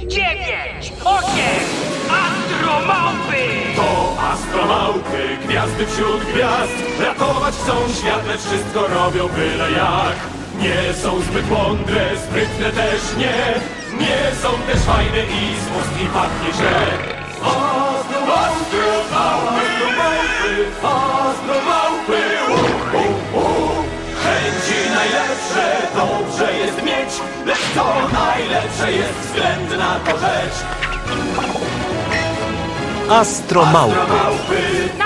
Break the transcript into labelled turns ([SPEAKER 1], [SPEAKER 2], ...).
[SPEAKER 1] 9, 8, Astromałpy!
[SPEAKER 2] To astromałpy, gwiazdy wśród gwiazd. Ratować chcą świat, lecz wszystko robią byle jak. Nie są zbyt mądre, sprytne też nie. Nie są też fajne i z mózgi pachnie źle. Astromałpy, astromałpy, chęci najlepsze, dobrze jest mieć, lecz to najlepsze jest względna to rzecz.
[SPEAKER 3] Astromałpy.
[SPEAKER 2] Astromałpy